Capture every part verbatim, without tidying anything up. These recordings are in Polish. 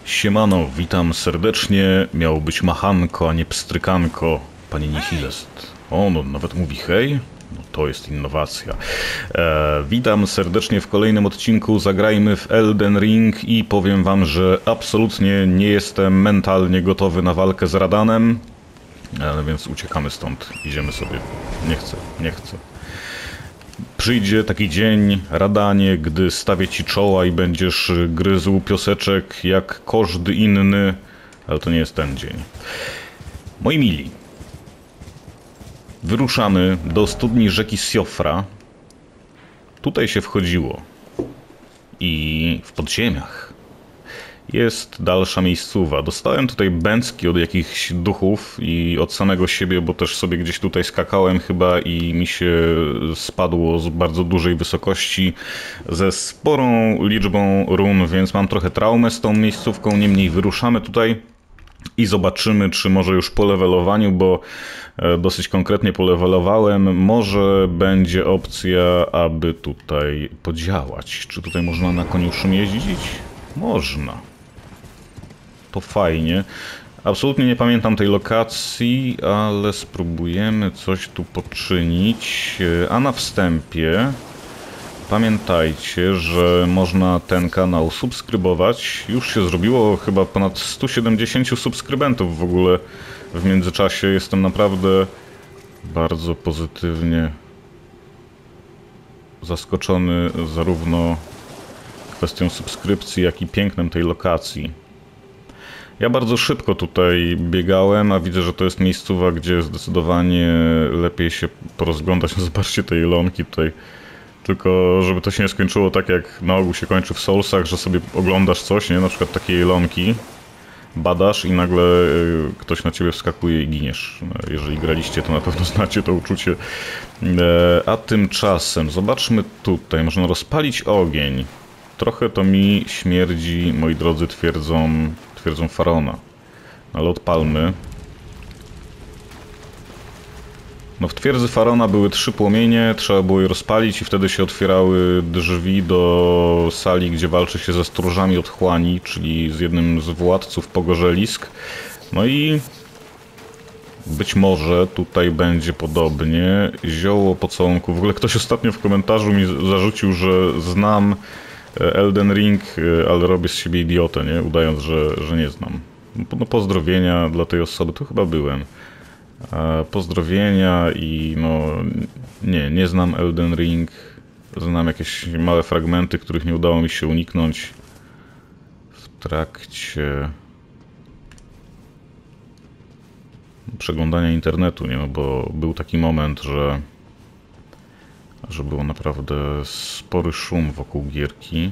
Siemano, witam serdecznie. Miało być machanko, a nie pstrykanko, panie Nihilest. O, no nawet mówi hej? No to jest innowacja. E, witam serdecznie w kolejnym odcinku Zagrajmy w Elden Ring i powiem wam, że absolutnie nie jestem mentalnie gotowy na walkę z Radanem. Ale więc uciekamy stąd, idziemy sobie. Nie chcę, nie chcę. Przyjdzie taki dzień, Radanie, gdy stawię ci czoła i będziesz gryzł pioseczek jak każdy inny, ale to nie jest ten dzień. Moi mili, wyruszamy do studni rzeki Siofra. Tutaj się wchodziło i w podziemiach jest dalsza miejscowa. Dostałem tutaj bęcki od jakichś duchów i od samego siebie, bo też sobie gdzieś tutaj skakałem chyba i mi się spadło z bardzo dużej wysokości ze sporą liczbą run, więc mam trochę traumę z tą miejscówką. Niemniej wyruszamy tutaj i zobaczymy, czy może już po levelowaniu, bo dosyć konkretnie polewelowałem, może będzie opcja, aby tutaj podziałać. Czy tutaj można na koniuszym jeździć? Można. To fajnie. Absolutnie nie pamiętam tej lokacji, ale spróbujemy coś tu poczynić. A na wstępie pamiętajcie, że można ten kanał subskrybować. Już się zrobiło chyba ponad sto siedemdziesiąt subskrybentów w ogóle w międzyczasie. Jestem naprawdę bardzo pozytywnie zaskoczony zarówno kwestią subskrypcji, jak i pięknem tej lokacji. Ja bardzo szybko tutaj biegałem, a widzę, że to jest miejscowa, gdzie zdecydowanie lepiej się porozglądać. No zobaczcie te ilonki tutaj. Tylko żeby to się nie skończyło tak, jak na ogół się kończy w Soulsach, że sobie oglądasz coś, nie? Na przykład takie ilonki, badasz i nagle ktoś na ciebie wskakuje i giniesz. Jeżeli graliście, to na pewno znacie to uczucie. A tymczasem, zobaczmy tutaj, można rozpalić ogień. Trochę to mi śmierdzi, moi drodzy, twierdzą, twierdzą Farona. Ale odpalmy. No w twierdzy Farona były trzy płomienie, trzeba było je rozpalić i wtedy się otwierały drzwi do sali, gdzie walczy się ze stróżami otchłani, czyli z jednym z władców pogorzelisk. No i być może tutaj będzie podobnie. Zioło pocałunku. W ogóle ktoś ostatnio w komentarzu mi zarzucił, że znam Elden Ring, ale robię z siebie idiotę, nie? Udając, że, że nie znam. No pozdrowienia dla tej osoby, tu chyba byłem. Pozdrowienia i no... Nie, nie znam Elden Ring. Znam jakieś małe fragmenty, których nie udało mi się uniknąć w trakcie przeglądania internetu, nie? No bo był taki moment, że że było naprawdę spory szum wokół gierki.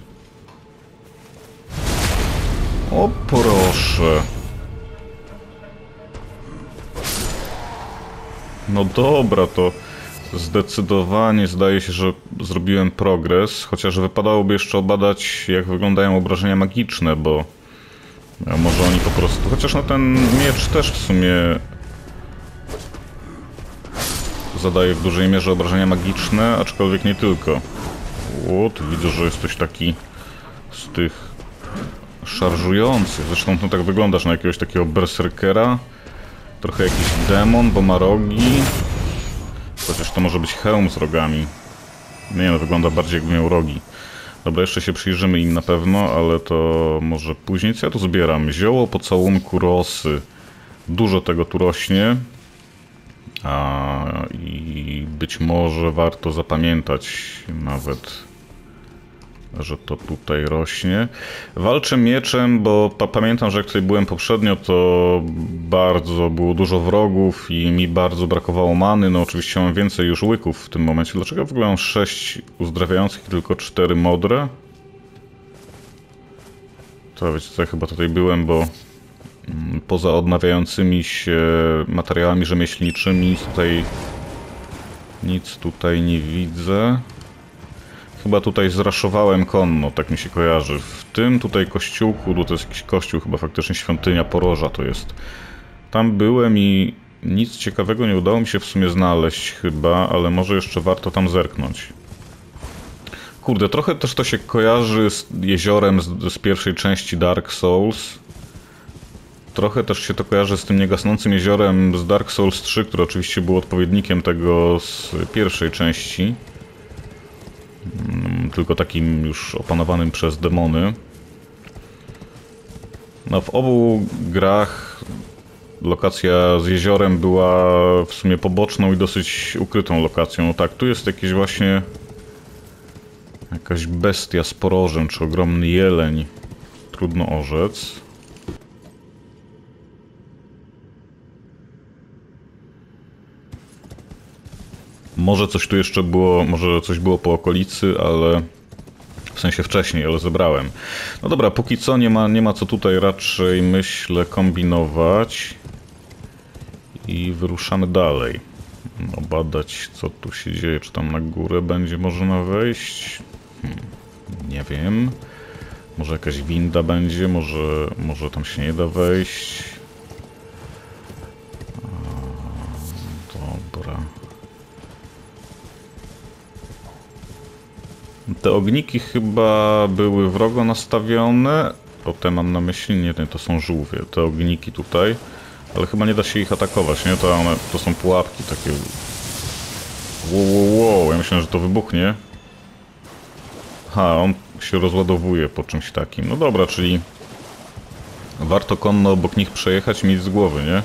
O proszę! No dobra, to zdecydowanie zdaje się, że zrobiłem progres, chociaż wypadałoby jeszcze obadać, jak wyglądają obrażenia magiczne, bo może oni po prostu... Chociaż no ten miecz też w sumie zadaje w dużej mierze obrażenia magiczne, aczkolwiek nie tylko. O, tu widzę, że jesteś taki z tych szarżujących. Zresztą to tak wyglądasz na jakiegoś takiego berserkera. Trochę jakiś demon, bo ma rogi. Chociaż to może być hełm z rogami. Nie no, wygląda bardziej jakby miał rogi. Dobra, jeszcze się przyjrzymy im na pewno, ale to może później. Co ja tu zbieram? Zioło pocałunku rosy. Dużo tego tu rośnie. A, i być może warto zapamiętać nawet, że to tutaj rośnie. Walczę mieczem, bo pa pamiętam, że jak tutaj byłem poprzednio, to bardzo było dużo wrogów i mi bardzo brakowało many. No oczywiście mam więcej już łyków w tym momencie. Dlaczego w ogóle mam sześć uzdrawiających i tylko cztery modre? To wiecie co, ja chyba tutaj byłem, bo poza odnawiającymi się materiałami rzemieślniczymi nic tutaj, nic tutaj nie widzę. Chyba tutaj zraszowałem konno, tak mi się kojarzy. W tym tutaj kościółku, to jest jakiś kościół, chyba faktycznie świątynia Poroża to jest. Tam byłem i nic ciekawego nie udało mi się w sumie znaleźć chyba, ale może jeszcze warto tam zerknąć. Kurde, trochę też to się kojarzy z jeziorem z, z pierwszej części Dark Souls. Trochę też się to kojarzy z tym niegasnącym jeziorem z Dark Souls trzy, które oczywiście było odpowiednikiem tego z pierwszej części. Tylko takim już opanowanym przez demony. No w obu grach lokacja z jeziorem była w sumie poboczną i dosyć ukrytą lokacją. No tak, tu jest jakieś właśnie jakaś bestia z porożem, czy ogromny jeleń. Trudno orzec. Może coś tu jeszcze było, może coś było po okolicy, ale w sensie wcześniej, ale zebrałem. No dobra, póki co nie ma, nie ma co tutaj raczej, myślę, kombinować. I wyruszamy dalej. Obadać, co tu się dzieje, czy tam na górę będzie można wejść. Hmm, nie wiem. Może jakaś winda będzie, może, może tam się nie da wejść. Dobra. Te ogniki chyba były wrogo nastawione. O, te mam na myśli, nie, to są żółwie. Te ogniki tutaj. Ale chyba nie da się ich atakować, nie? To, one, to są pułapki takie. Wow, wow, wow, ja myślałem, że to wybuchnie. Ha, on się rozładowuje po czymś takim. No dobra, czyli warto konno obok nich przejechać i mieć z głowy, nie?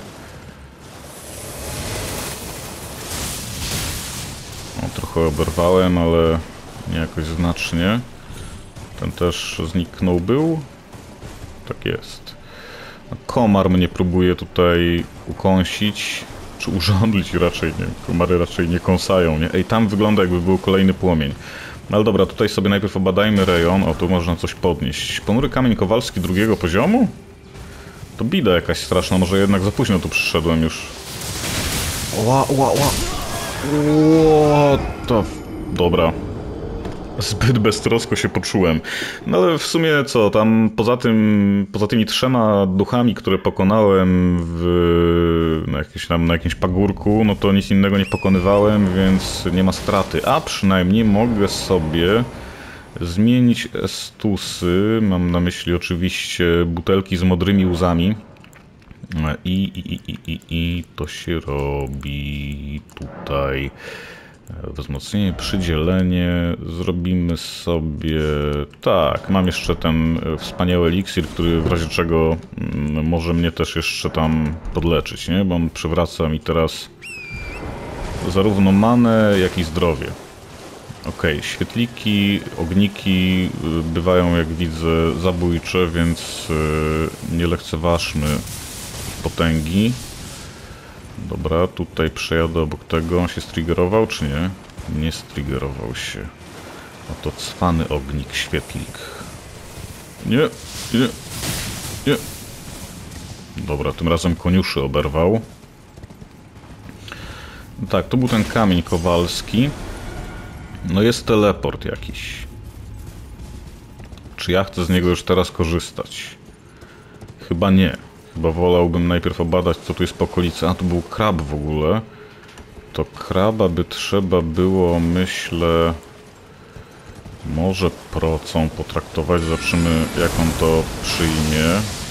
O, trochę oberwałem, ale nie jakoś znacznie. Ten też zniknął był. Tak jest. Komar mnie próbuje tutaj ukąsić, czy urządlić raczej, nie. Komary raczej nie kąsają, nie? Ej, tam wygląda jakby był kolejny płomień. No ale dobra, tutaj sobie najpierw obadajmy rejon. O, tu można coś podnieść. Ponury kamień kowalski drugiego poziomu? To bida jakaś straszna, może jednak za późno tu przyszedłem już. Ła, ła, ła. Ło, to... Dobra. Zbyt beztrosko się poczułem. No ale w sumie co, tam poza tym, poza tymi trzema duchami, które pokonałem w, na, jakieś, tam, na jakimś pagórku, no to nic innego nie pokonywałem, więc nie ma straty. A przynajmniej mogę sobie zmienić estusy. Mam na myśli oczywiście butelki z modrymi łzami. I, i, i, i, i, i to się robi tutaj. Wzmocnienie, przydzielenie. Zrobimy sobie... Tak, mam jeszcze ten wspaniały eliksir, który w razie czego może mnie też jeszcze tam podleczyć, nie? Bo on przywraca mi teraz zarówno manę, jak i zdrowie. Ok, świetliki, ogniki bywają, jak widzę, zabójcze, więc nie lekceważmy potęgi. Dobra, tutaj przejadę obok tego. On się striggerował, czy nie? Nie striggerował się. Oto cwany ognik, świetlik. Nie, nie, nie. Dobra, tym razem koniuszy oberwał. Tak, to był ten kamień kowalski. No jest teleport jakiś. Czy ja chcę z niego już teraz korzystać? Chyba nie. Chyba wolałbym najpierw obadać, co tu jest po okolicy. A, tu był krab w ogóle. To kraba by trzeba było, myślę, może procą potraktować. Zobaczymy, jak on to przyjmie.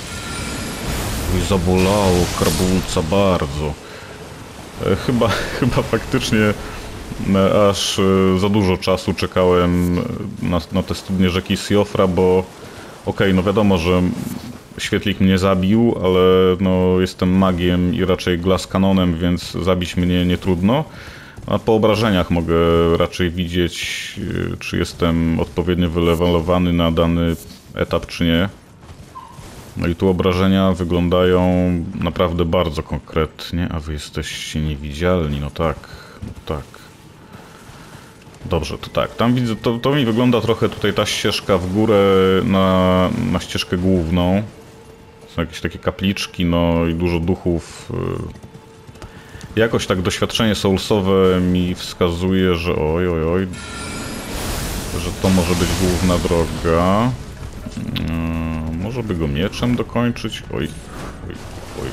I zabolało krabulca bardzo. E, chyba, chyba faktycznie e, aż e, za dużo czasu czekałem na, na te studnie rzeki Siofra, bo okej, okay, no wiadomo, że świetlik mnie zabił, ale no jestem magiem i raczej glass kanonem, więc zabić mnie nie trudno. A po obrażeniach mogę raczej widzieć, czy jestem odpowiednio wylewelowany na dany etap, czy nie. No i tu obrażenia wyglądają naprawdę bardzo konkretnie, a wy jesteście niewidzialni, no tak, no tak. Dobrze, to tak, tam widzę, to, to mi wygląda trochę tutaj ta ścieżka w górę na, na ścieżkę główną. Są jakieś takie kapliczki, no i dużo duchów. Jakoś tak doświadczenie soulsowe mi wskazuje, że oj, oj, oj, że to może być główna droga. Yy, może by go mieczem dokończyć? Oj, oj, oj.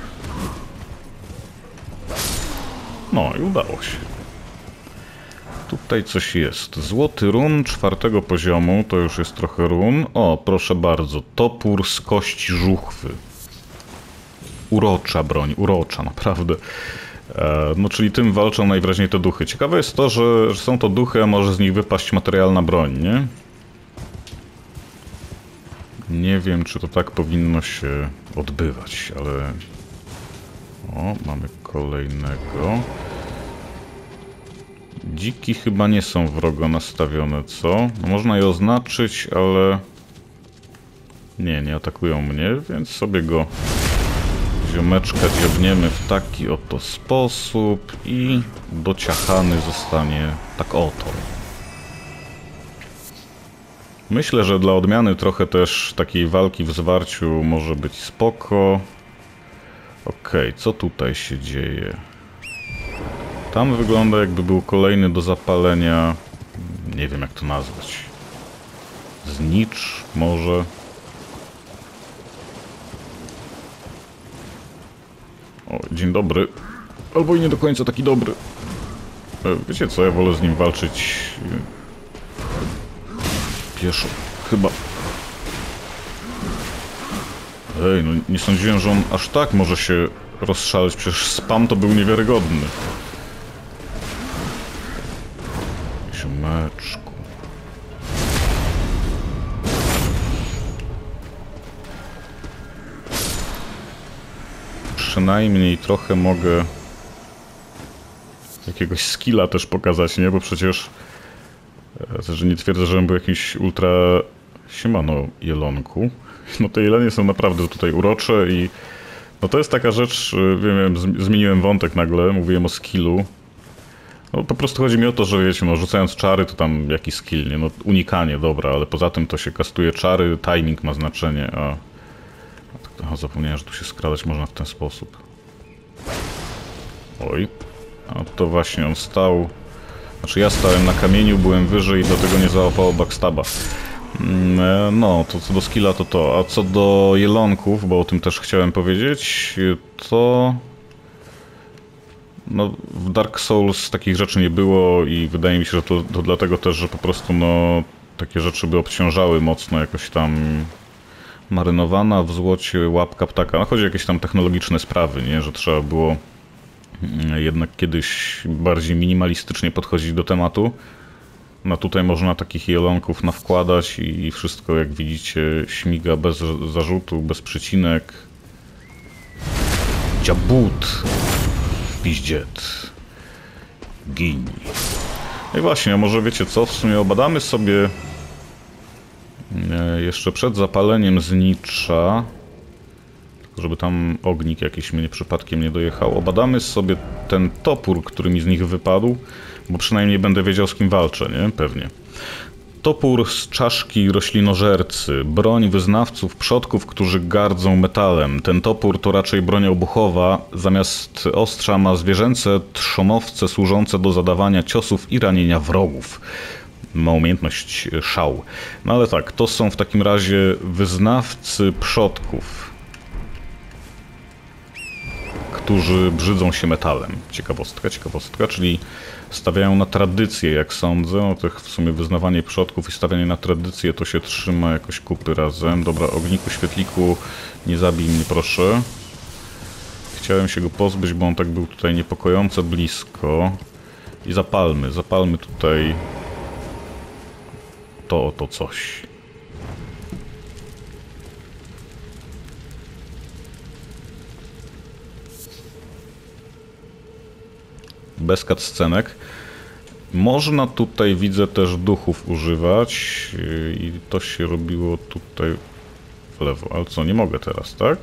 No i udało się. Tutaj coś jest. Złoty run czwartego poziomu, to już jest trochę run. O, proszę bardzo, topór z kości żuchwy. Urocza broń, urocza, naprawdę. E, no, czyli tym walczą najwyraźniej te duchy. Ciekawe jest to, że, że są to duchy, a może z nich wypaść materialna broń, nie? Nie wiem, czy to tak powinno się odbywać, ale... O, mamy kolejnego. Dziki chyba nie są wrogo nastawione, co? No, można je oznaczyć, ale... Nie, nie atakują mnie, więc sobie go... ziomeczka dziobniemy w taki oto sposób i dociachany zostanie tak oto. Myślę, że dla odmiany trochę też takiej walki w zwarciu może być spoko. Okej, okay, co tutaj się dzieje? Tam wygląda, jakby był kolejny do zapalenia. Nie wiem, jak to nazwać. Znicz może. O, dzień dobry. Albo i nie do końca taki dobry. Wiecie co, ja wolę z nim walczyć pieszo. Chyba. Ej, no nie sądziłem, że on aż tak może się rozszaleć. Przecież spam to był niewiarygodny. Siomeczku. Przynajmniej trochę mogę jakiegoś skilla też pokazać, nie? Bo przecież że nie twierdzę, żebym był jakiś ultra... Siemano, jelonku. No te jelenie są naprawdę tutaj urocze i... No to jest taka rzecz, wiem, zmieniłem wątek nagle, mówiłem o skillu. No po prostu chodzi mi o to, że wiecie, no rzucając czary to tam jaki skill, nie? No unikanie, dobra, ale poza tym to się kastuje czary, timing ma znaczenie, a... Aha, zapomniałem, że tu się skradać można w ten sposób. Oj. A to właśnie on stał... Znaczy ja stałem na kamieniu, byłem wyżej i dlatego nie załapało backstaba. No, to co do skilla to to. A co do jelonków, bo o tym też chciałem powiedzieć, to... No, w Dark Souls takich rzeczy nie było i wydaje mi się, że to, to dlatego też, że po prostu no... Takie rzeczy by obciążały mocno jakoś tam... Marynowana w złocie łapka ptaka. No, chodzi o jakieś tam technologiczne sprawy, nie? Że trzeba było... jednak kiedyś bardziej minimalistycznie podchodzić do tematu. No tutaj można takich jelonków nawkładać i wszystko, jak widzicie, śmiga bez zarzutu, bez przycinek. Dziabut! Piździet. Gin. No i właśnie, a może wiecie co? W sumie obadamy sobie jeszcze przed zapaleniem znicza, żeby tam ognik jakiś mnie przypadkiem nie dojechał. Obadamy sobie ten topór, który mi z nich wypadł, bo przynajmniej będę wiedział, z kim walczę, nie? Pewnie. Topór z czaszki roślinożercy. Broń wyznawców przodków, którzy gardzą metalem. Ten topór to raczej broń obuchowa. Zamiast ostrza ma zwierzęce trzonowce służące do zadawania ciosów i ranienia wrogów. Ma umiejętność szał. No ale tak, to są w takim razie wyznawcy przodków, którzy brzydzą się metalem. Ciekawostka, ciekawostka, czyli stawiają na tradycję, jak sądzę. No to w sumie wyznawanie przodków i stawianie na tradycję to się trzyma jakoś kupy razem. Dobra, ogniku, świetliku, nie zabij mnie proszę. Chciałem się go pozbyć, bo on tak był tutaj niepokojąco blisko. I zapalmy, zapalmy tutaj to oto coś. Bez cutscenek. Można tutaj, widzę, też duchów używać i to się robiło tutaj w lewo. Ale co, nie mogę teraz, tak?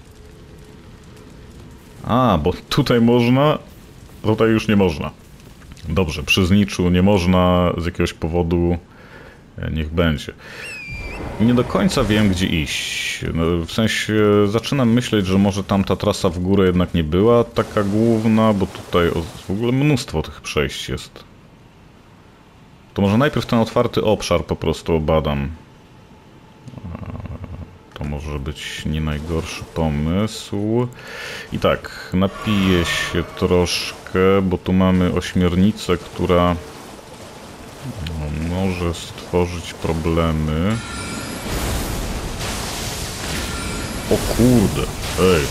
A, bo tutaj można, tutaj już nie można. Dobrze, przy zniczu nie można z jakiegoś powodu, niech będzie. Nie do końca wiem, gdzie iść. No, w sensie zaczynam myśleć, że może tamta trasa w górę jednak nie była taka główna, bo tutaj w ogóle mnóstwo tych przejść jest. To może najpierw ten otwarty obszar po prostu obadam. To może być nie najgorszy pomysł. I tak, napiję się troszkę, bo tu mamy ośmiornicę, która No, może stworzyć problemy. O kurde, ej.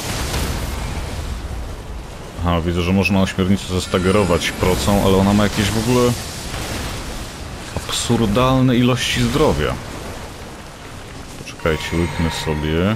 Aha, widzę, że można ośmiornicę zestagerować procą, ale ona ma jakieś w ogóle absurdalne ilości zdrowia. Poczekajcie, łyknę sobie.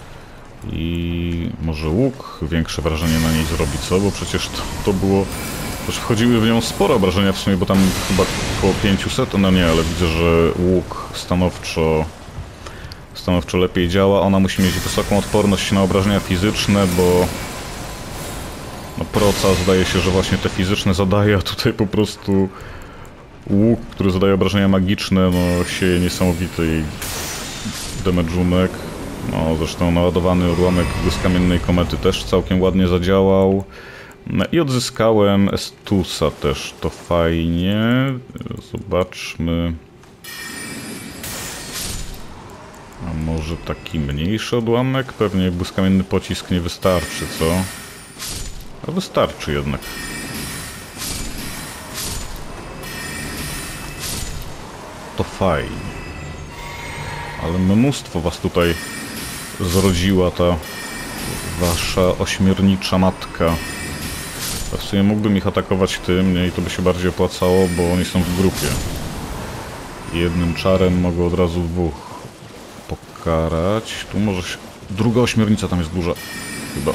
I może łuk większe wrażenie na niej zrobi, co? Bo przecież to, to było... Też wchodziły w nią spore obrażenia w sumie, bo tam chyba około pięćset, no nie, ale widzę, że łuk stanowczo... stanowczo lepiej działa. Ona musi mieć wysoką odporność na obrażenia fizyczne, bo... No proca zdaje się, że właśnie te fizyczne zadaje, a tutaj po prostu... Łuk, który zadaje obrażenia magiczne, no sieje niesamowity damage'unek. No, zresztą naładowany odłamek błyskamiennej komety też całkiem ładnie zadziałał. No i odzyskałem Estusa też, to fajnie. Zobaczmy. A może taki mniejszy odłamek? Pewnie błyskamienny pocisk nie wystarczy, co? A wystarczy jednak. To fajnie. Ale mnóstwo was tutaj zrodziła ta wasza ośmiornicza matka. W sumie mógłbym ich atakować tym, nie? I to by się bardziej opłacało, bo oni są w grupie. Jednym czarem mogę od razu dwóch pokarać. Tu może się... Druga ośmiornica tam jest duża. Chyba.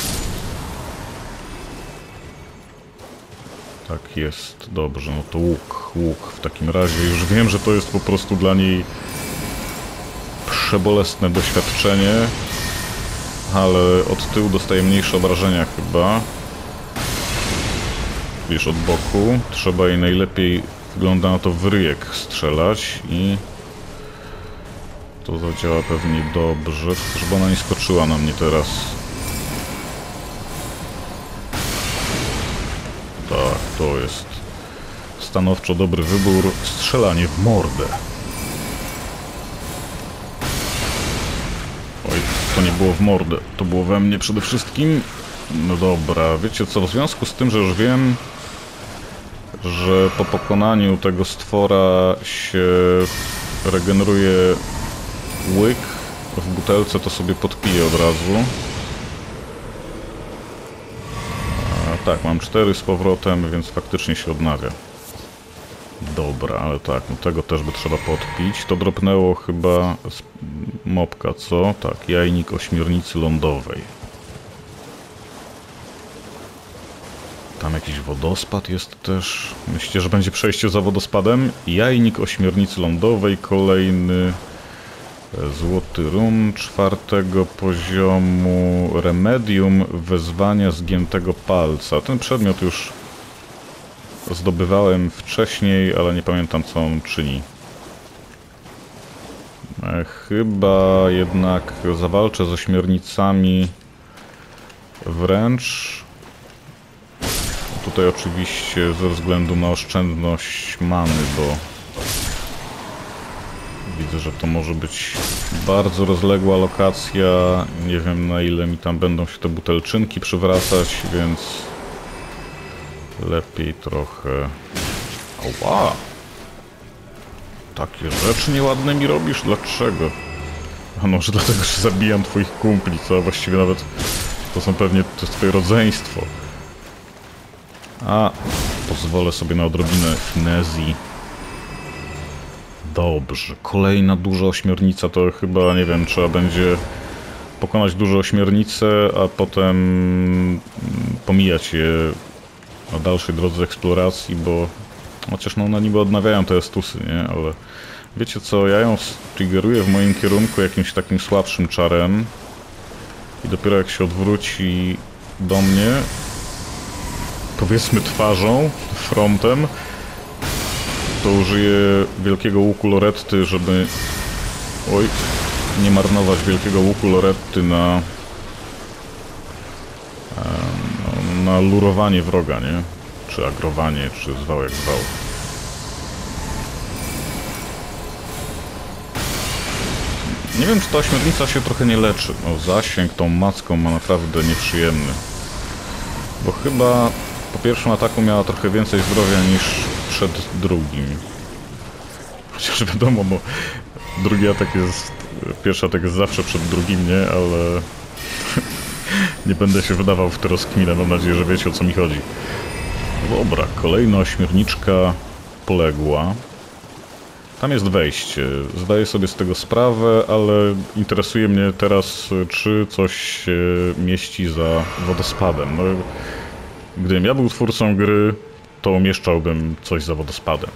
Tak jest. Dobrze, no to łuk. Łuk w takim razie. Już wiem, że to jest po prostu dla niej przebolesne doświadczenie. Ale od tyłu dostaje mniejsze obrażenia chyba. Wiesz, od boku. Trzeba jej najlepiej, wygląda na to, w ryjek strzelać i to zadziała pewnie dobrze, żeby ona nie skoczyła na mnie teraz. Tak, to jest stanowczo dobry wybór. Strzelanie w mordę. Oj, to nie było w mordę, to było we mnie przede wszystkim. No dobra, wiecie co, w związku z tym, że już wiem, że po pokonaniu tego stwora się regeneruje łyk w butelce, to sobie podpiję od razu. A, tak, mam cztery z powrotem, więc faktycznie się odnawia. Dobra, ale tak, no tego też by trzeba podpić. To dropnęło chyba z mopka, co? Tak, jajnik ośmiornicy lądowej. Tam jakiś wodospad jest też. Myślicie, że będzie przejście za wodospadem? Jajnik ośmiornicy lądowej, kolejny złoty rum czwartego poziomu, remedium wezwania zgiętego palca. Ten przedmiot już zdobywałem wcześniej, ale nie pamiętam, co on czyni. E, chyba jednak zawalczę z ośmiornicami wręcz. Tutaj oczywiście ze względu na oszczędność many, bo widzę, że to może być bardzo rozległa lokacja. Nie wiem, na ile mi tam będą się te butelczynki przywracać, więc lepiej trochę... Ała! Takie rzeczy nieładne mi robisz? Dlaczego? A może dlatego, że zabijam twoich kumpli, co? Właściwie nawet to są pewnie... to jest twoje rodzeństwo. A, pozwolę sobie na odrobinę finezji. Dobrze, kolejna duża ośmiornica, to chyba, nie wiem, trzeba będzie pokonać duże ośmiornice, a potem pomijać je na dalszej drodze eksploracji, bo chociaż no one niby odnawiają te estusy, nie? Ale wiecie co, ja ją triggeruję w moim kierunku jakimś takim słabszym czarem i dopiero jak się odwróci do mnie, powiedzmy twarzą, frontem, to użyję wielkiego łuku Loretty, żeby... Oj, nie marnować wielkiego łuku Loretty na... na lurowanie wroga, nie? Czy agrowanie, czy zwał jak zwał. Nie wiem, czy ta ośmiornica się trochę nie leczy. No, zasięg tą macką ma naprawdę nieprzyjemny. Bo chyba po pierwszym ataku miała trochę więcej zdrowia niż przed drugim. Chociaż wiadomo, no, drugi atak jest... Pierwszy atak jest zawsze przed drugim, nie? Ale... nie będę się wydawał w tę rozkminę, mam nadzieję, że wiecie, o co mi chodzi. Dobra, kolejna ośmiorniczka poległa. Tam jest wejście. Zdaję sobie z tego sprawę, ale interesuje mnie teraz, czy coś się mieści za wodospadem. No, gdybym ja był twórcą gry, to umieszczałbym coś za wodospadem.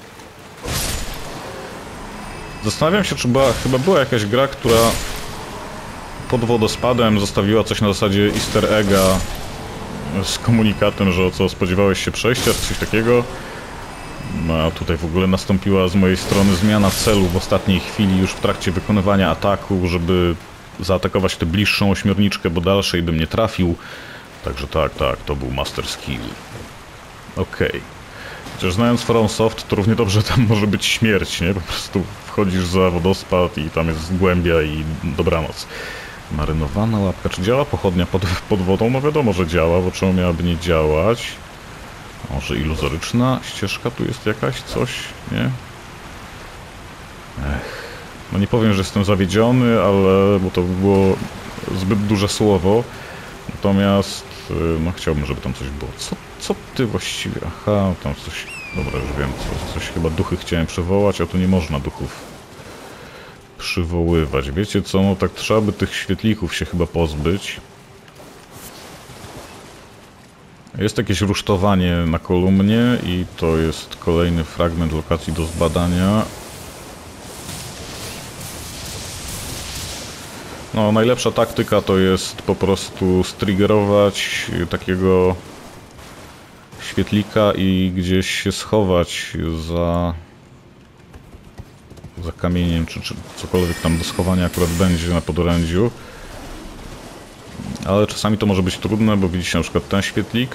Zastanawiam się, czy była, chyba była jakaś gra, która pod wodospadem zostawiła coś na zasadzie easter egga z komunikatem, że o co spodziewałeś się przejścia, czy coś takiego. No, a tutaj w ogóle nastąpiła z mojej strony zmiana celu w ostatniej chwili, już w trakcie wykonywania ataku, żeby zaatakować tę bliższą ośmiorniczkę, bo dalszej bym nie trafił. Także tak, tak, to był master skill. Okej. Okay. Chociaż znając FromSoft, to równie dobrze tam może być śmierć, nie? Po prostu wchodzisz za wodospad i tam jest głębia i dobranoc. Marynowana łapka. Czy działa pochodnia pod, pod wodą? No wiadomo, że działa, bo czemu miałaby nie działać? Może iluzoryczna ścieżka tu jest jakaś? Coś? Nie? Ech. No nie powiem, że jestem zawiedziony, ale... bo to było zbyt duże słowo. Natomiast... no chciałbym, żeby tam coś było. Co, co ty właściwie? Aha, tam coś... Dobra, już wiem. Coś, coś chyba duchy chciałem przywołać, a tu nie można duchów przywoływać. Wiecie co? No tak trzeba by tych świetlików się chyba pozbyć. Jest jakieś rusztowanie na kolumnie i to jest kolejny fragment lokacji do zbadania. No, najlepsza taktyka to jest po prostu striggerować takiego świetlika i gdzieś się schować za, za kamieniem, czy, czy cokolwiek tam do schowania akurat będzie na podorędziu. Ale czasami to może być trudne, bo widzicie na przykład ten świetlik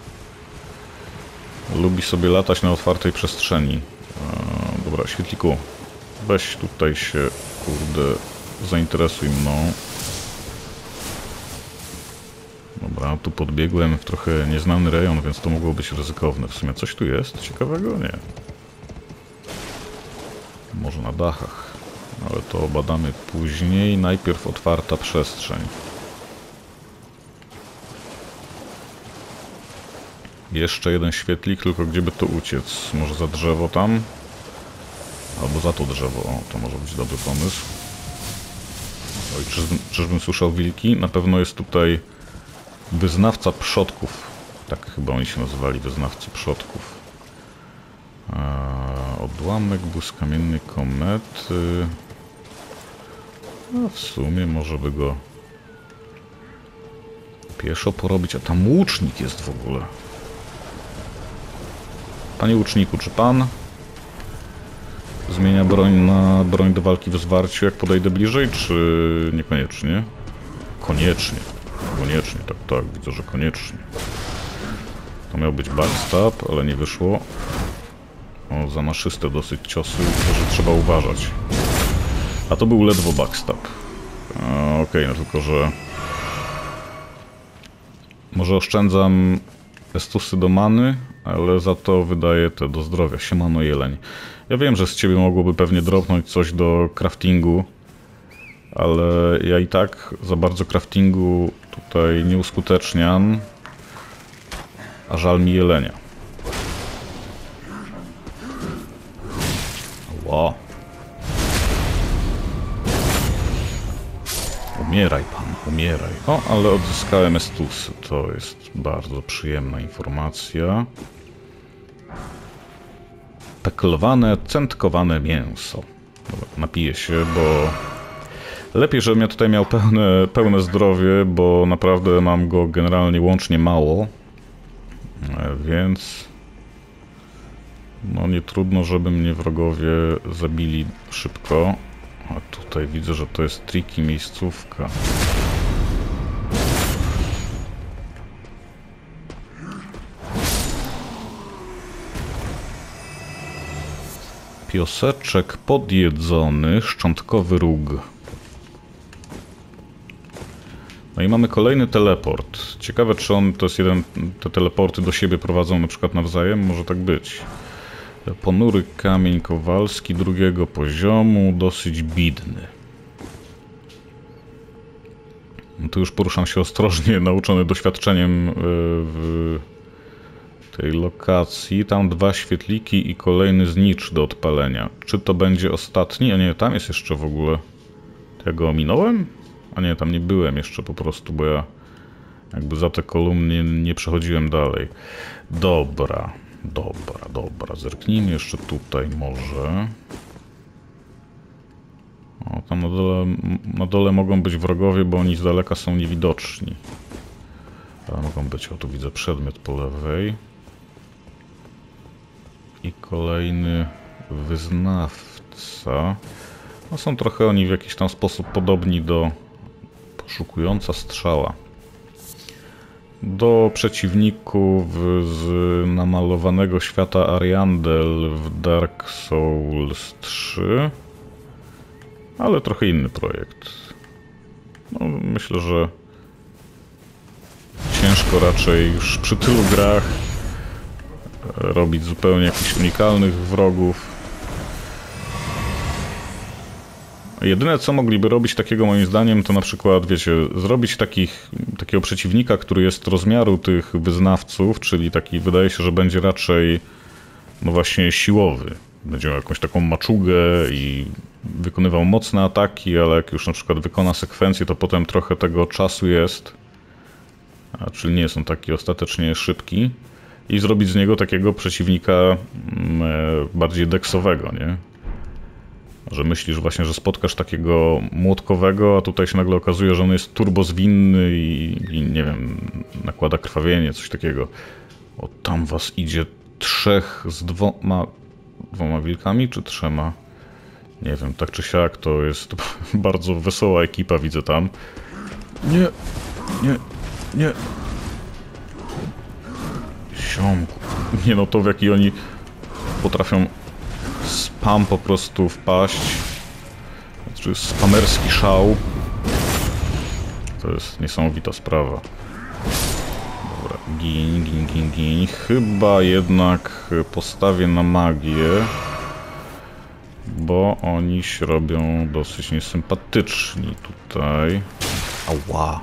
lubi sobie latać na otwartej przestrzeni. E, dobra, świetliku, weź tutaj się, kurde, zainteresuj mną. Dobra, tu podbiegłem w trochę nieznany rejon, więc to mogło być ryzykowne. W sumie coś tu jest ciekawego? Nie. Może na dachach, ale to badamy później. Najpierw otwarta przestrzeń. Jeszcze jeden świetlik, tylko gdzie by tu uciec? Może za drzewo tam? Albo za to drzewo. O, to może być dobry pomysł. Oj, czyżbym, czyżbym słyszał wilki? Na pewno jest tutaj wyznawca przodków. Tak chyba oni się nazywali, wyznawcy przodków. Eee, odłamek błyskamiennej komety. No w sumie może by go pieszo porobić, a tam łucznik jest w ogóle. Panie łuczniku, czy pan zmienia broń na broń do walki w zwarciu, jak podejdę bliżej, czy niekoniecznie? Koniecznie. Koniecznie, tak, tak, widzę, że koniecznie. To miał być backstab, ale nie wyszło. O, za maszystę dosyć ciosy, że trzeba uważać. A to był ledwo backstab. Okej, okay, no tylko, że... może oszczędzam estusy do many, ale za to wydaję te do zdrowia. Siemano jeleń. Ja wiem, że z ciebie mogłoby pewnie dropnąć coś do craftingu, ale ja i tak za bardzo craftingu tutaj nie uskuteczniam, a żal mi jelenia. Ło. Umieraj pan, umieraj. O, ale odzyskałem estusy. To jest bardzo przyjemna informacja. Peklowane, centkowane mięso. Dobra, napiję się, bo... lepiej, żebym ja tutaj miał pełne, pełne zdrowie, bo naprawdę mam go generalnie łącznie mało. Więc... no nie trudno, żeby mnie wrogowie zabili szybko. A tutaj widzę, że to jest tricky miejscówka. Pioseczek podjedzony, szczątkowy róg. No i mamy kolejny teleport. Ciekawe, czy on to jest jeden, te teleporty do siebie prowadzą na przykład nawzajem? Może tak być. Ponury kamień kowalski drugiego poziomu, dosyć bidny. No tu już poruszam się ostrożnie, nauczony doświadczeniem w tej lokacji. Tam dwa świetliki i kolejny znicz do odpalenia. Czy to będzie ostatni? A nie, tam jest jeszcze w ogóle... Ja go ominąłem? A nie, tam nie byłem jeszcze po prostu, bo ja jakby za te kolumny nie przechodziłem dalej. Dobra, dobra, dobra. Zerknijmy jeszcze tutaj może. O, tam na dole, na dole mogą być wrogowie, bo oni z daleka są niewidoczni. Ale mogą być, o tu widzę przedmiot po lewej. I kolejny wyznawca. No są trochę oni w jakiś tam sposób podobni do poszukująca strzała. Do przeciwników z namalowanego świata Ariandel w Dark Souls trzy. Ale trochę inny projekt. No, myślę, że ciężko raczej już przy tylu grach robić zupełnie jakichś unikalnych wrogów. Jedyne co mogliby robić takiego moim zdaniem to na przykład, wiecie, zrobić takich, takiego przeciwnika, który jest rozmiaru tych wyznawców, czyli taki wydaje się, że będzie raczej no właśnie siłowy. Będzie miał jakąś taką maczugę i wykonywał mocne ataki, ale jak już na przykład wykona sekwencję, to potem trochę tego czasu jest, a czyli nie jest on taki ostatecznie szybki. I zrobić z niego takiego przeciwnika e, bardziej deksowego, nie? Że myślisz właśnie, że spotkasz takiego młotkowego, a tutaj się nagle okazuje, że on jest turbozwinny i, i nie wiem, nakłada krwawienie, coś takiego. O, tam was idzie trzech z dwoma, dwoma wilkami, czy trzema? Nie wiem, tak czy siak, to jest bardzo wesoła ekipa, widzę tam. Nie, nie, nie. Siomku. Nie no, to w jaki oni potrafią spam po prostu wpaść. Znaczy spamerski szał. To jest niesamowita sprawa. Dobra, gin, gin, gin, gin. Chyba jednak postawię na magię, bo oni się robią dosyć niesympatyczni tutaj. Ała.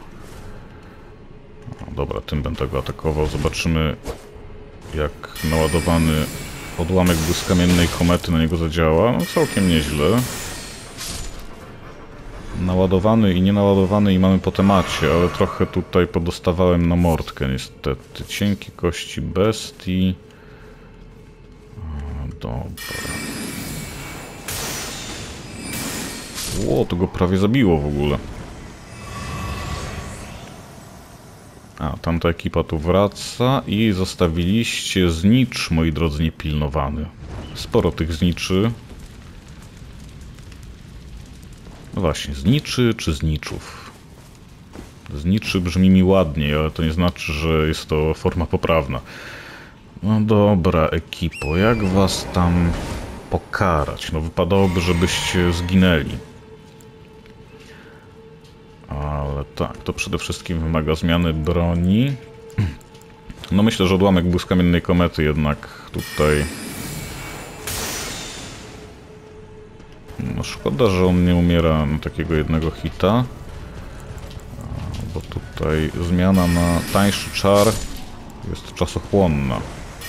No dobra, tym będę go atakował. Zobaczymy, jak naładowany odłamek błyskamiennej komety na niego zadziała. No całkiem nieźle. Naładowany i nienaładowany i mamy po temacie, ale trochę tutaj podostawałem na mordkę niestety. Cienkie kości bestii. Dobra. Ło, to go prawie zabiło w ogóle. A, tamta ekipa tu wraca i zostawiliście znicz, moi drodzy, niepilnowany. Sporo tych zniczy. No właśnie, zniczy czy zniczów? Zniczy brzmi mi ładniej, ale to nie znaczy, że jest to forma poprawna. No dobra, ekipo, jak was tam pokarać? No wypadałoby, żebyście zginęli. Ale tak, to przede wszystkim wymaga zmiany broni. No myślę, że odłamek błyskamiennej komety jednak tutaj... No szkoda, że on nie umiera na takiego jednego hita. Bo tutaj zmiana na tańszy czar jest czasochłonna.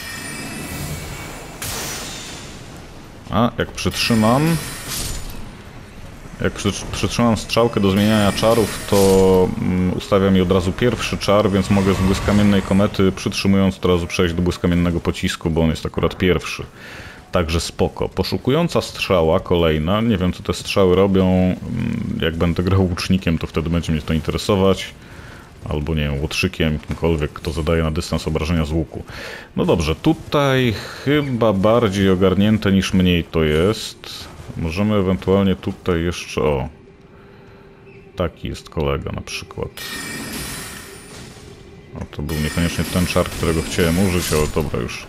A, jak przytrzymam... Jak przy, przytrzymam strzałkę do zmieniania czarów, to um, ustawia mi od razu pierwszy czar, więc mogę z błyskamiennej komety, przytrzymując, od razu przejść do błyskamiennego pocisku, bo on jest akurat pierwszy. Także spoko. Poszukująca strzała, kolejna. Nie wiem, co te strzały robią. Jak będę grał łucznikiem, to wtedy będzie mnie to interesować. Albo, nie wiem, łotrzykiem, kimkolwiek, kto zadaje na dystans obrażenia z łuku. No dobrze, tutaj chyba bardziej ogarnięte niż mniej to jest. Możemy ewentualnie tutaj jeszcze... O, taki jest kolega na przykład. O, to był niekoniecznie ten czar, którego chciałem użyć, ale dobra, już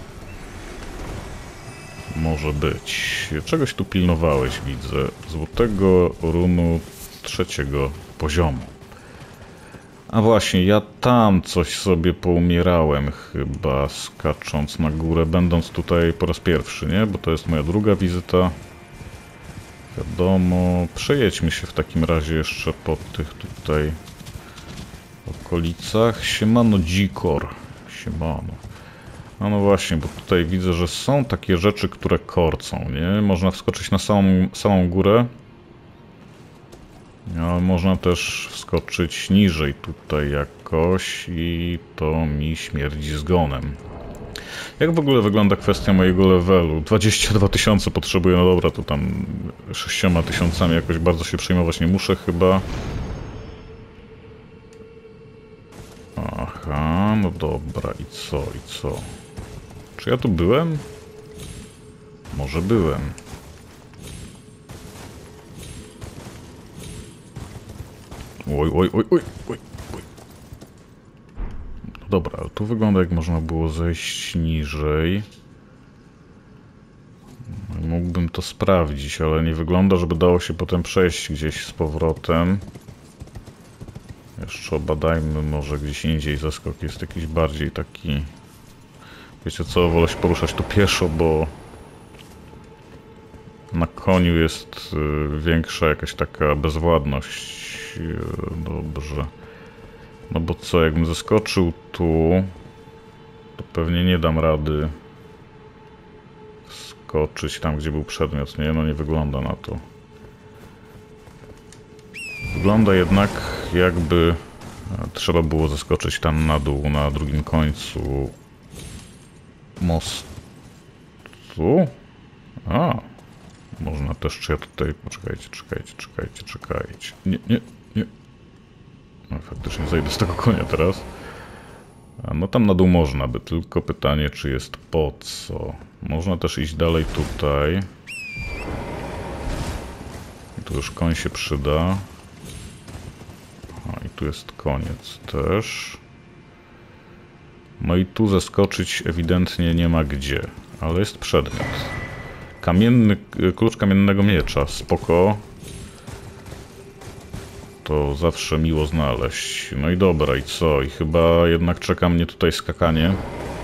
może być. Czegoś tu pilnowałeś, widzę. Złotego runu trzeciego poziomu. A właśnie, ja tam coś sobie poumierałem chyba, skacząc na górę, będąc tutaj po raz pierwszy, nie? Bo to jest moja druga wizyta. Wiadomo, przejedźmy się w takim razie jeszcze po tych tutaj okolicach. Siemano dzikor. Siemano. No, no właśnie, bo tutaj widzę, że są takie rzeczy, które korcą, nie? Można wskoczyć na samą, samą górę. Ale można też wskoczyć niżej tutaj jakoś i to mi śmierdzi zgonem. Jak w ogóle wygląda kwestia mojego levelu? dwadzieścia dwa tysiące potrzebuję, no dobra, to tam sześcioma tysiącami jakoś bardzo się przejmować nie muszę chyba. Aha, no dobra, i co, i co? Czy ja tu byłem? Może byłem. Oj, oj, oj, oj, oj, oj. No dobra, ale tu wygląda, jak można było zejść niżej. Mógłbym to sprawdzić, ale nie wygląda, żeby dało się potem przejść gdzieś z powrotem. Jeszcze obadajmy, może gdzieś indziej zeskok jest jakiś bardziej taki... Wiecie co, wolę się poruszać tu pieszo, bo... Na koniu jest większa jakaś taka bezwładność. Dobrze. No bo co, jakbym zeskoczył tu, to pewnie nie dam rady skoczyć tam, gdzie był przedmiot, nie? No nie wygląda na to. Wygląda jednak, jakby trzeba było zeskoczyć tam na dół, na drugim końcu mostu. A, można też, czy ja tutaj... Poczekajcie, czekajcie, czekajcie, czekajcie. Nie, nie, nie. No faktycznie zejdę z tego konia teraz. No tam na dół można by, tylko pytanie, czy jest po co. Można też iść dalej tutaj. I tu już koń się przyda. A i tu jest koniec też. No i tu zeskoczyć ewidentnie nie ma gdzie, ale jest przedmiot. Kamienny, klucz kamiennego miecza, spoko. To zawsze miło znaleźć. No i dobra, i co? I chyba jednak czeka mnie tutaj skakanie.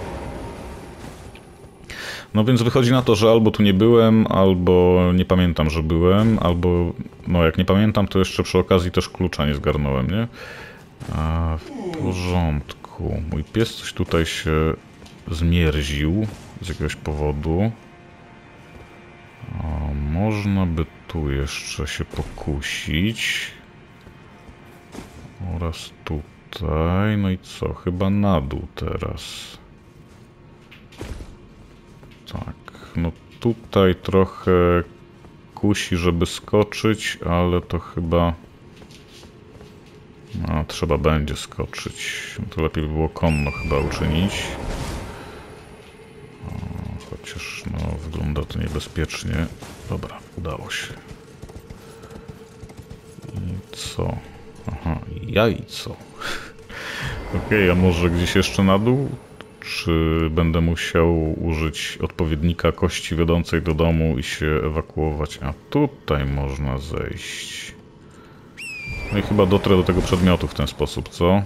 No więc wychodzi na to, że albo tu nie byłem, albo nie pamiętam, że byłem, albo... No jak nie pamiętam, to jeszcze przy okazji też klucza nie zgarnąłem, nie? A, w porządku. Mój pies coś tutaj się zmierził z jakiegoś powodu. A, można by tu jeszcze się pokusić. Oraz tutaj. No i co? Chyba na dół teraz. Tak. No tutaj trochę kusi, żeby skoczyć, ale to chyba... No, trzeba będzie skoczyć. To lepiej by było konno chyba uczynić. O, chociaż no, wygląda to niebezpiecznie. Dobra, udało się. I co? Aha, jajco. Okej, okay, a może gdzieś jeszcze na dół? Czy będę musiał użyć odpowiednika kości wiodącej do domu i się ewakuować? A tutaj można zejść. No i chyba dotrę do tego przedmiotu w ten sposób, co?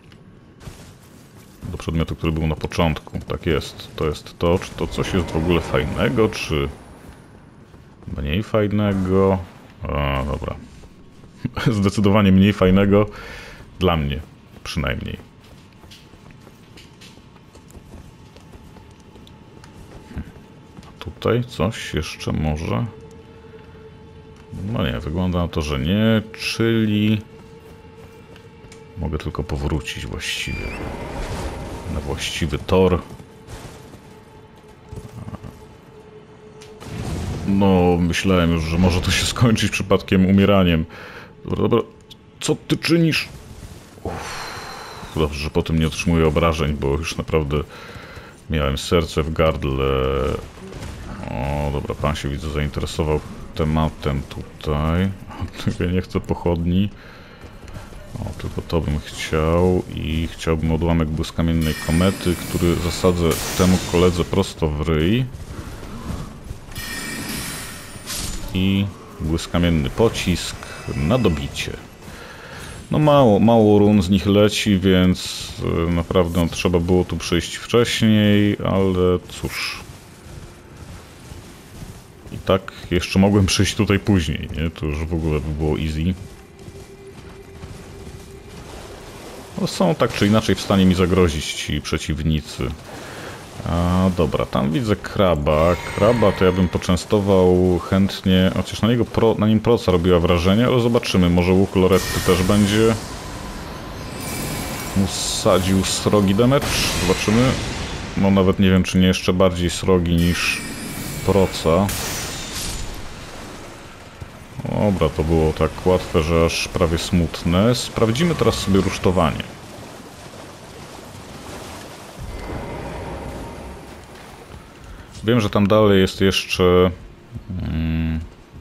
Do przedmiotu, który był na początku. Tak jest, to jest to. Czy to coś jest w ogóle fajnego, czy mniej fajnego? A, dobra. Zdecydowanie mniej fajnego. Dla mnie, przynajmniej. A tutaj coś jeszcze może? No nie, wygląda na to, że nie, czyli mogę tylko powrócić właściwie na właściwy tor. No, myślałem już, że może to się skończyć przypadkiem umieraniem. Dobra, dobra, co ty czynisz? Uff, dobrze, że po tym nie otrzymuję obrażeń, bo już naprawdę miałem serce w gardle. O, dobra, pan się widzę zainteresował tematem tutaj. Tylko nie chcę pochodni. O, tylko to bym chciał i chciałbym odłamek błyskamiennej komety, który zasadzę temu koledze prosto w ryj. I błyskamienny pocisk na dobicie. No mało, mało run z nich leci, więc naprawdę no, trzeba było tu przyjść wcześniej, ale cóż. I tak jeszcze mogłem przyjść tutaj później, nie? To już w ogóle by było easy. No, są tak czy inaczej w stanie mi zagrozić ci przeciwnicy. A, dobra, tam widzę kraba. Kraba to ja bym poczęstował chętnie, chociaż na, niego pro, na nim proca robiła wrażenie, ale zobaczymy, może łuk Loretty też będzie mu sadził srogi damage. Zobaczymy. No nawet nie wiem, czy nie jeszcze bardziej srogi niż proca. Dobra, to było tak łatwe, że aż prawie smutne. Sprawdzimy teraz sobie rusztowanie. Wiem, że tam dalej jest jeszcze mm,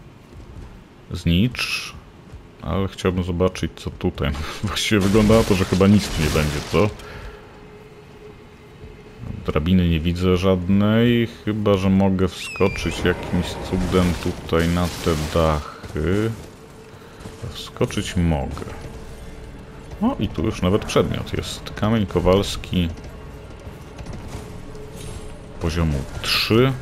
znicz, ale chciałbym zobaczyć, co tutaj. Właściwie wygląda na to, że chyba nic tu nie będzie, co? Drabiny nie widzę żadnej, chyba że mogę wskoczyć jakimś cudem tutaj na te dachy. Wskoczyć mogę. O, i tu już nawet przedmiot jest. Kamień kowalski poziomu trzy.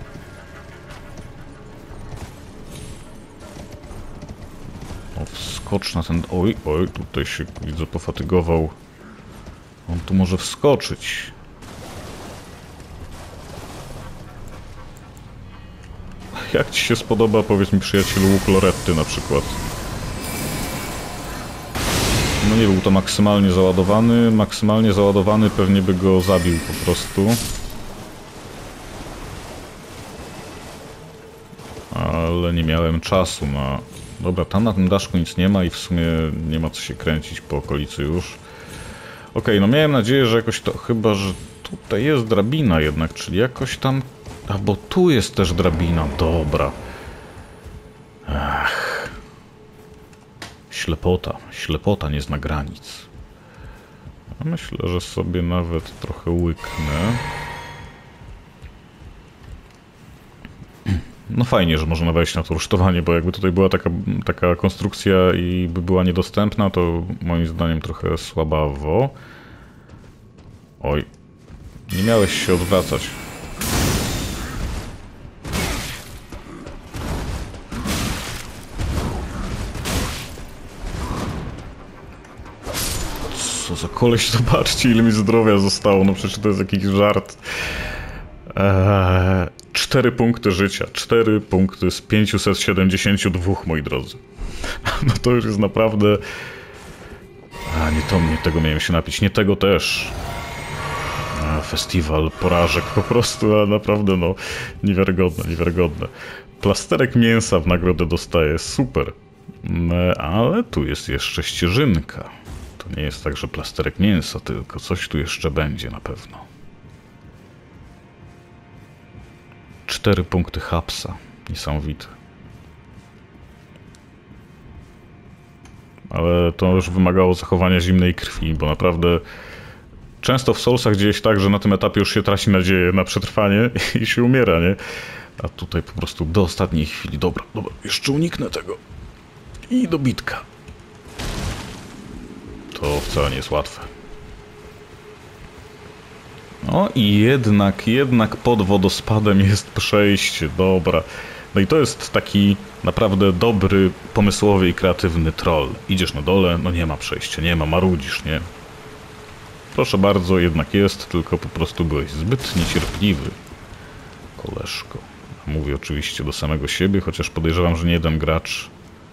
O, wskocz na ten... Oj, oj, tutaj się, widzę, pofatygował. On tu może wskoczyć. Jak ci się spodoba, powiedz mi, przyjacielu, łuk Loretty na przykład? No nie był to maksymalnie załadowany. Maksymalnie załadowany pewnie by go zabił po prostu. Ale nie miałem czasu na... Dobra, tam na tym daszku nic nie ma i w sumie nie ma co się kręcić po okolicy już. Okej, okay, no miałem nadzieję, że jakoś to... Chyba, że tutaj jest drabina jednak, czyli jakoś tam... A, bo tu jest też drabina, dobra. Ach. Ślepota. Ślepota nie zna granic. Myślę, że sobie nawet trochę łyknę. No fajnie, że można wejść na to rusztowanie, bo jakby tutaj była taka, taka konstrukcja i by była niedostępna, to moim zdaniem trochę słabawo. Oj. Nie miałeś się odwracać. Co za koleś, zobaczcie, ile mi zdrowia zostało, no przecież to jest jakiś żart. Eee, cztery punkty życia, cztery punkty z pięciuset siedemdziesięciu dwóch, moi drodzy. No to już jest naprawdę... A, nie to, nie tego miałem się napić, nie tego też. A, festiwal porażek po prostu, a naprawdę no, niewiarygodne, niewiarygodne. Plasterek mięsa w nagrodę dostaję, super. Ale tu jest jeszcze ścieżynka. To nie jest tak, że plasterek mięsa, tylko coś tu jeszcze będzie na pewno. Cztery punkty hapsa. Niesamowite. Ale to już wymagało zachowania zimnej krwi, bo naprawdę często w Soulsach dzieje się tak, że na tym etapie już się traci nadzieję na przetrwanie i się umiera, nie? A tutaj po prostu do ostatniej chwili. Dobra, dobra, jeszcze uniknę tego. I dobitka. To wcale nie jest łatwe. No i jednak, jednak pod wodospadem jest przejście, dobra. No i to jest taki naprawdę dobry, pomysłowy i kreatywny troll. Idziesz na dole, no nie ma przejścia, nie ma, marudzisz, nie? Proszę bardzo, jednak jest, tylko po prostu byłeś zbyt niecierpliwy, koleżko. Mówię oczywiście do samego siebie, chociaż podejrzewam, że nie jeden gracz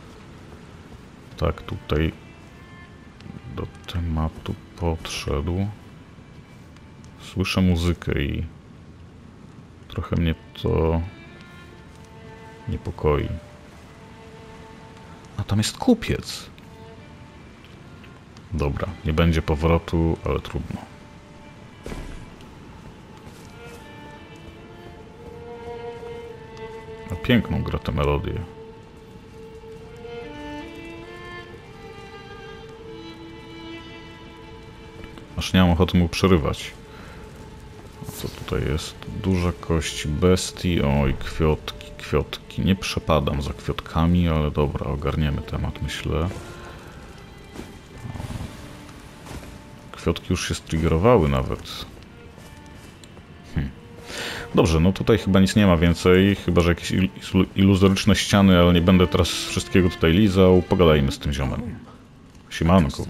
tak tutaj do tematu podszedł. Słyszę muzykę i trochę mnie to niepokoi. A tam jest kupiec. Dobra, nie będzie powrotu, ale trudno. A piękną gra tę melodię. Aż nie mam ochoty mu przerywać. A co tutaj jest? Duża kość bestii. Oj, kwiotki, kwiotki. Nie przepadam za kwiatkami, ale dobra, ogarniemy temat, myślę. kwiatki już się striggerowały nawet. Hmm. Dobrze, no tutaj chyba nic nie ma więcej, chyba że jakieś il iluzoryczne ściany, ale nie będę teraz wszystkiego tutaj lizał. Pogadajmy z tym ziomem. Siemanko.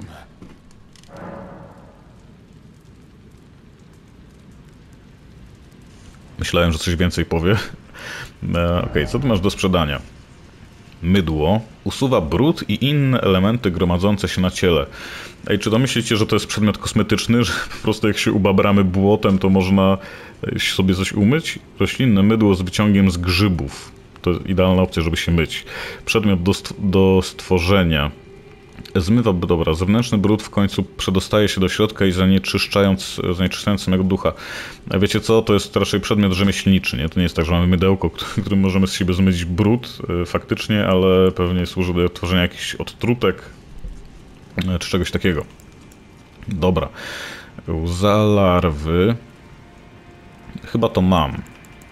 Myślałem, że coś więcej powie. E, Okej, okay, co tu masz do sprzedania? Mydło usuwa brud i inne elementy gromadzące się na ciele. Ej, czy to myślicie, że to jest przedmiot kosmetyczny, że po prostu jak się ubabramy błotem, to można sobie coś umyć? Roślinne mydło z wyciągiem z grzybów. To idealna opcja, żeby się myć. Przedmiot do, st do stworzenia. Zmywa, dobra, zewnętrzny brud w końcu przedostaje się do środka i zanieczyszczając, zanieczyszczając samego ducha. A wiecie co? To jest raczej przedmiot rzemieślniczy, nie? To nie jest tak, że mamy mydełko, którym możemy z siebie zmyć brud faktycznie, ale pewnie służy do tworzenia jakichś odtrutek czy czegoś takiego. Dobra. Łza larwy. Chyba to mam.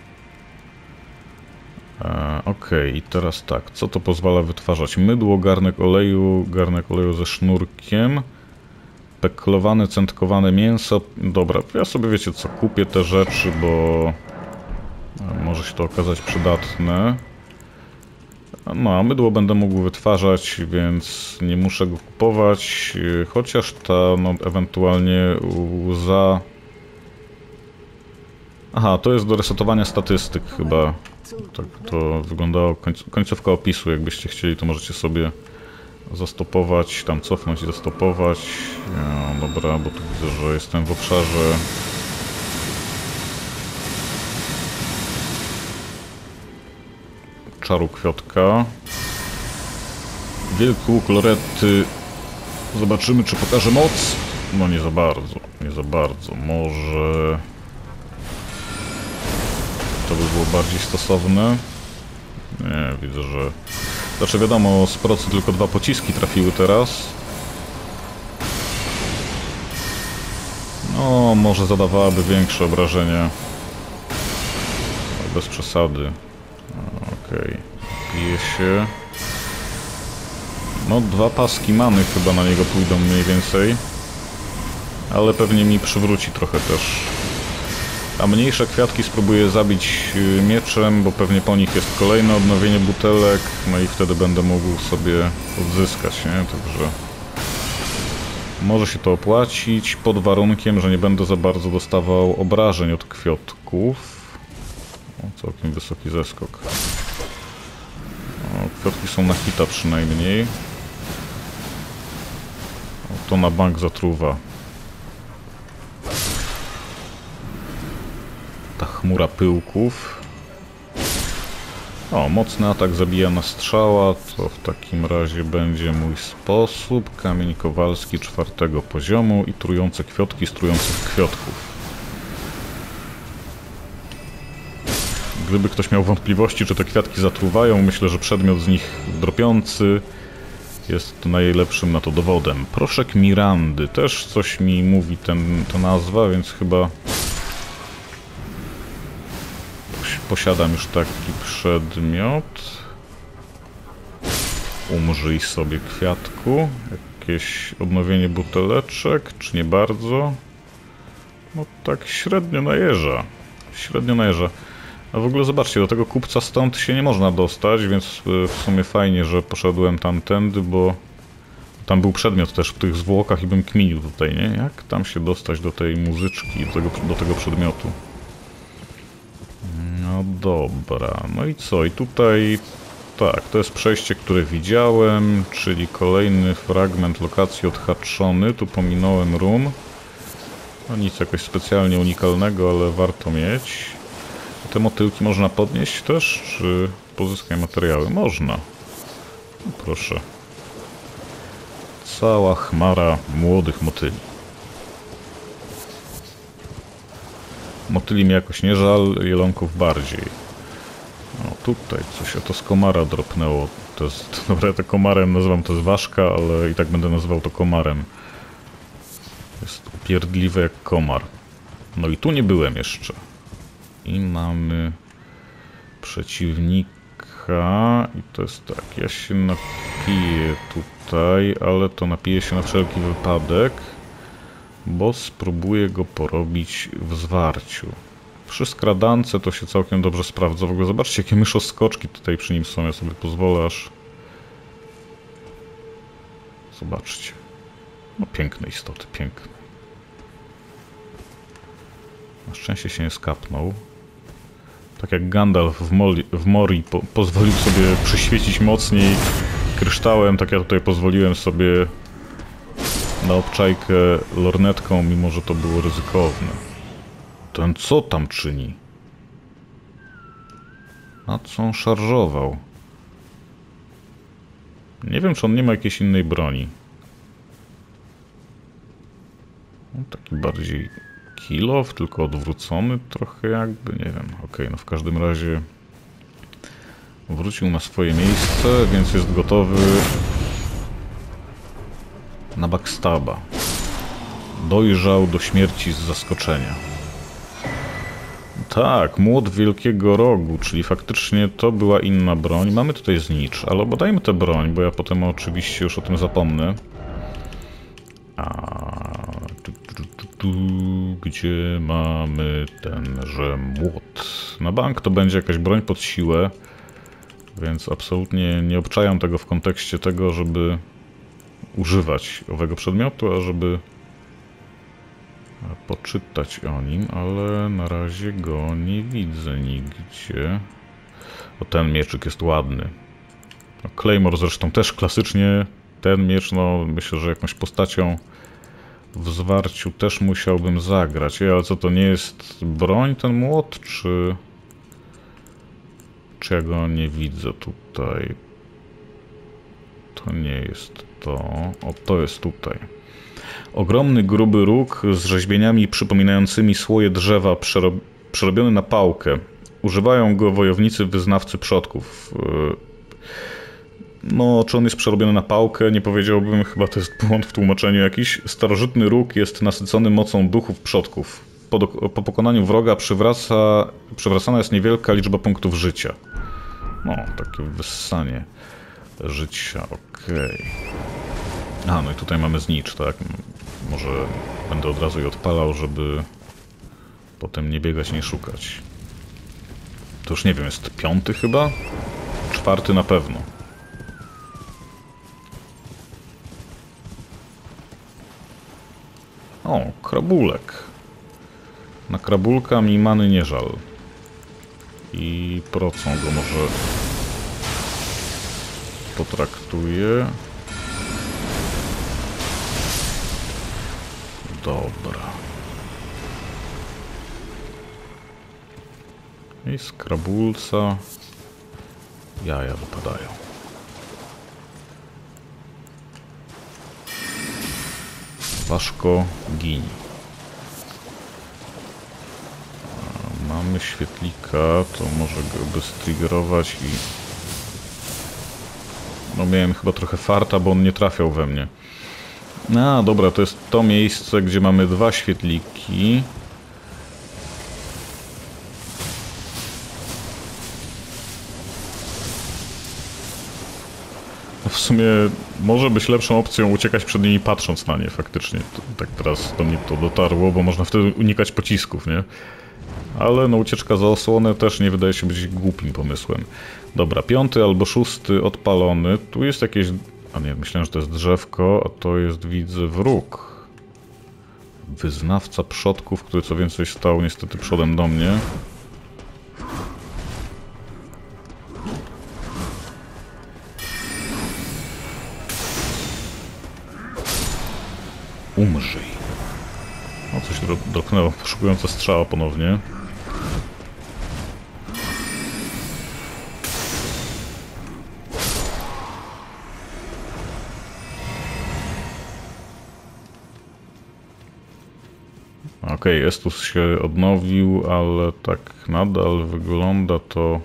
E, ok, i teraz tak, co to pozwala wytwarzać? Mydło, garnek oleju, garnek oleju ze sznurkiem, peklowane, centkowane mięso. Dobra, ja sobie wiecie co, kupię te rzeczy, bo może się to okazać przydatne. No, a mydło będę mógł wytwarzać, więc nie muszę go kupować, chociaż ta, no, ewentualnie łza... Aha, to jest do resetowania statystyk chyba. Tak to wyglądało, końc końcówka opisu, jakbyście chcieli, to możecie sobie zastopować, tam cofnąć i zastopować. No, dobra, bo tu widzę, że jestem w obszarze czaru kwiatka. Wielki łuk Lorety. Zobaczymy, czy pokaże moc. No nie za bardzo, nie za bardzo. Może... to by było bardziej stosowne. Nie, widzę, że... Znaczy wiadomo, z procy tylko dwa pociski trafiły teraz. No, może zadawałaby większe obrażenia. Bez przesady. Okej, okay. Bije się. No, dwa paski many chyba na niego pójdą mniej więcej. Ale pewnie mi przywróci trochę też. A mniejsze kwiatki spróbuję zabić mieczem, bo pewnie po nich jest kolejne odnowienie butelek. No i wtedy będę mógł sobie odzyskać, nie? Także... może się to opłacić, pod warunkiem, że nie będę za bardzo dostawał obrażeń od kwiatków. O, całkiem wysoki zeskok. O, kwiatki są na hita przynajmniej. O, to na bank zatruwa. Ta chmura pyłków. O, mocny atak zabija na strzała. To w takim razie będzie mój sposób. Kamień kowalski czwartego poziomu i trujące kwiatki z trujących kwiatków. Gdyby ktoś miał wątpliwości, czy te kwiatki zatruwają, myślę, że przedmiot z nich dropiący jest najlepszym na to dowodem. Proszek Mirandy. Też coś mi mówi ten, ta nazwa, więc chyba posiadam już taki przedmiot. Umrzyj sobie, kwiatku. Jakieś odnowienie buteleczek, czy nie bardzo? No tak średnio najeżdża. Średnio najeżdża. A w ogóle zobaczcie, do tego kupca stąd się nie można dostać, więc w sumie fajnie, że poszedłem tamtędy, bo tam był przedmiot też w tych zwłokach i bym kminił tutaj, nie? Jak tam się dostać do tej muzyczki, do tego, do tego przedmiotu? No dobra, no i co? I tutaj... tak, to jest przejście, które widziałem, czyli kolejny fragment lokacji odhaczony. Tu pominąłem room. No nic jakoś specjalnie unikalnego, ale warto mieć. Te motylki można podnieść też, czy pozyskaj materiały? Można. No proszę. Cała chmara młodych motyli. Motyli mi jakoś nie żal, jelonków bardziej. No tutaj coś, a to z komara dropnęło. To jest, dobra, ja to komarem nazywam, to jest ważka, ale i tak będę nazywał to komarem. Jest upierdliwe jak komar. No i tu nie byłem jeszcze. I mamy przeciwnika. I to jest tak, ja się napiję tutaj, ale to napiję się na wszelki wypadek. bo spróbuję go porobić w zwarciu. Przy skradance to się całkiem dobrze sprawdza. W ogóle zobaczcie, jakie myszoskoczki tutaj przy nim są. Ja sobie pozwolę aż... Zobaczcie. No piękne istoty, piękne. Na szczęście się nie skapnął. Tak jak Gandalf w, Moli, w Mori po, pozwolił sobie przyświecić mocniej kryształem, tak ja tutaj pozwoliłem sobie na obczajkę lornetką, mimo że to było ryzykowne. Ten co tam czyni? Na co on szarżował? Nie wiem, czy on nie ma jakiejś innej broni. No, taki bardziej kill off, tylko odwrócony trochę jakby, nie wiem. Okej, okay, no w każdym razie wrócił na swoje miejsce, więc jest gotowy na backstaba. Dojrzał do śmierci z zaskoczenia. Tak, młot Wielkiego Rogu, czyli faktycznie to była inna broń. Mamy tutaj znicz, ale badajmy tę broń, bo ja potem oczywiście już o tym zapomnę. A tu, tu, tu, tu, gdzie mamy tenże młot? Na bank to będzie jakaś broń pod siłę, więc absolutnie nie obczajam tego w kontekście tego, żeby używać owego przedmiotu, a żeby poczytać o nim, ale na razie go nie widzę nigdzie. O, ten mieczyk jest ładny. No, Claymore zresztą też klasycznie. Ten miecz, no myślę, że jakąś postacią w zwarciu też musiałbym zagrać. Ej, ale co, to nie jest broń ten młot, czy... Czy ja go nie widzę tutaj? To nie jest to. O, to jest tutaj. Ogromny, gruby róg z rzeźbieniami przypominającymi słoje drzewa, przerob przerobiony na pałkę. Używają go wojownicy wyznawcy przodków. No, czy on jest przerobiony na pałkę? Nie powiedziałbym, chyba to jest błąd w tłumaczeniu jakiś. Starożytny róg jest nasycony mocą duchów przodków. Po, po pokonaniu wroga przywraca, przywracana jest niewielka liczba punktów życia. No, takie wyssanie życia, okej. Okay. A, no i tutaj mamy znicz, tak? Może będę od razu je odpalał, żeby potem nie biegać, nie szukać. To już nie wiem, jest piąty chyba? Czwarty na pewno. O, krabulek. Na krabulka mi many nie żal. I procą go może potraktuję. Dobra. I z krabulca jaja wypadają. Ważko gini. Mamy świetlika, to może go by striggerować i... No miałem chyba trochę farta, bo on nie trafiał we mnie. No dobra, to jest to miejsce, gdzie mamy dwa świetliki. No w sumie może być lepszą opcją uciekać przed nimi patrząc na nie faktycznie. To, tak teraz do mnie to dotarło, bo można wtedy unikać pocisków, nie? Ale no ucieczka za osłonę też nie wydaje się być głupim pomysłem. Dobra, piąty albo szósty odpalony. Tu jest jakieś... A nie, myślałem, że to jest drzewko, a to jest, widzę, wróg. Wyznawca przodków, który co więcej stał niestety przodem do mnie. Umrzyj. O, coś dotknęło, poszukująca strzała ponownie. Okej, okay, Estus się odnowił, ale tak nadal wygląda to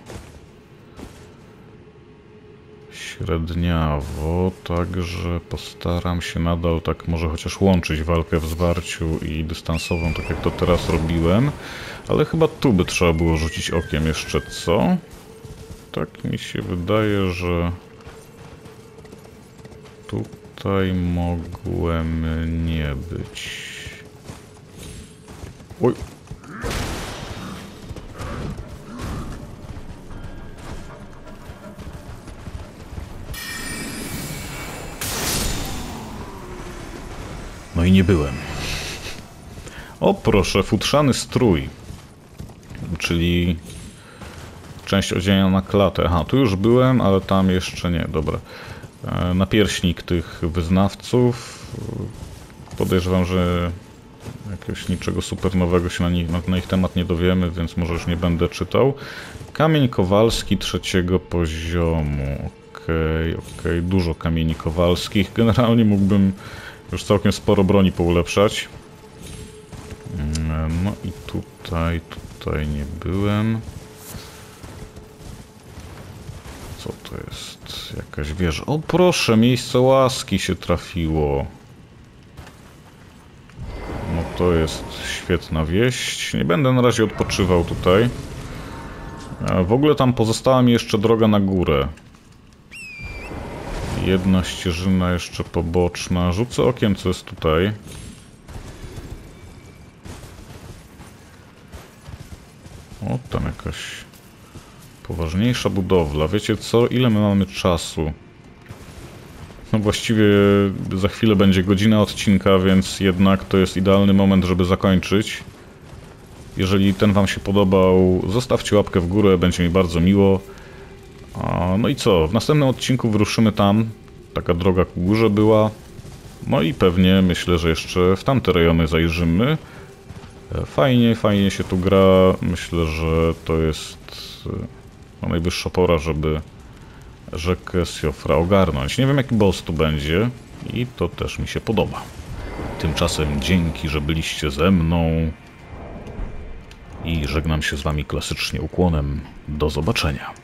średniawo, także postaram się nadal tak może chociaż łączyć walkę w zwarciu i dystansową, tak jak to teraz robiłem, ale chyba tu by trzeba było rzucić okiem jeszcze, co? Tak mi się wydaje, że tutaj mogłem nie być. Oj. No i nie byłem. O proszę, futrzany strój. Czyli część odzienia na klatę. Aha, tu już byłem, ale tam jeszcze nie. Dobra. Napierśnik tych wyznawców. Podejrzewam, że jakiegoś niczego super nowego się na, nich, na ich temat nie dowiemy, więc może już nie będę czytał. Kamień kowalski trzeciego poziomu. Okej, okay, okej. Okay. Dużo kamieni kowalskich. Generalnie mógłbym już całkiem sporo broni poulepszać. No i tutaj, tutaj nie byłem. Co to jest? Jakaś wieża. O proszę, miejsce łaski się trafiło. No to jest świetna wieść. Nie będę na razie odpoczywał tutaj. W ogóle tam pozostała mi jeszcze droga na górę. Jedna ścieżyna jeszcze poboczna. Rzucę okiem, co jest tutaj. O, tam jakaś poważniejsza budowla. Wiecie co? Ile my mamy czasu? No właściwie za chwilę będzie godzina odcinka, więc jednak to jest idealny moment, żeby zakończyć. Jeżeli ten wam się podobał, zostawcie łapkę w górę, będzie mi bardzo miło. No i co? W następnym odcinku wyruszymy tam. Taka droga ku górze była. No i pewnie myślę, że jeszcze w tamte rejony zajrzymy. Fajnie, fajnie się tu gra. Myślę, że to jest no, najwyższa pora, żeby rzekę Siofra ogarnąć. Nie wiem, jaki boss tu będzie i to też mi się podoba. Tymczasem dzięki, że byliście ze mną i żegnam się z wami klasycznie ukłonem. Do zobaczenia.